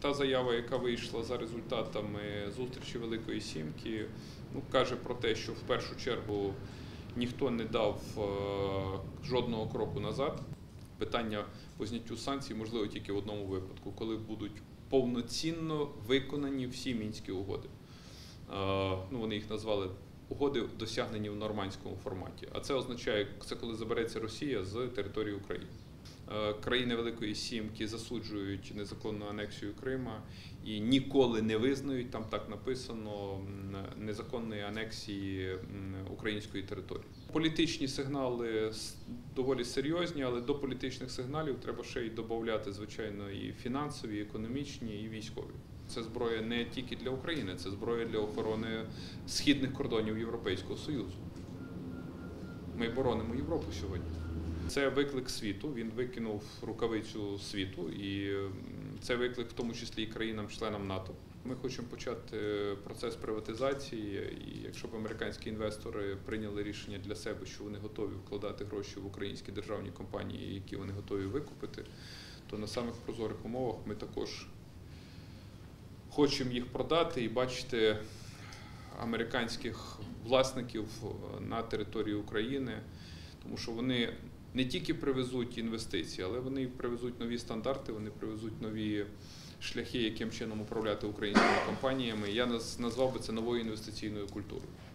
Та заява, яка вийшла за результатами зустрічі Великої Сімки, каже про те, що в першу чергу ніхто не дав жодного кроку назад. Питання по зняттю санкцій можливо тільки в одному випадку, коли будуть повноцінно виконані всі Мінські угоди. Вони їх назвали угоди, досягнені в нормандському форматі. А це означає, це коли забереться Росія з території України. Країни Великої Сімки засуджують незаконну анексію Крима і ніколи не визнають, там так написано, незаконної анексії української території. Політичні сигнали доволі серйозні, але до політичних сигналів треба ще й додати, звичайно, і фінансові, і економічні, і військові. Це зброя не тільки для України, це зброя для охорони східних кордонів Європейського Союзу. Ми боронимо Європу сьогодні. Це виклик світу, він викинув рукавицю світу, і це виклик в тому числі і країнам-членам НАТО. Ми хочемо почати процес приватизації, і якщо б американські інвестори прийняли рішення для себе, що вони готові вкладати гроші в українські державні компанії, які вони готові викупити, то на самих прозорих умовах ми також хочемо їх продати і бачити американських власників на території України, тому що вони не тільки привезуть інвестиції, але вони привезуть нові стандарти, вони привезуть нові шляхи, яким чином управляти українськими компаніями. Я назвав би це новою інвестиційною культурою.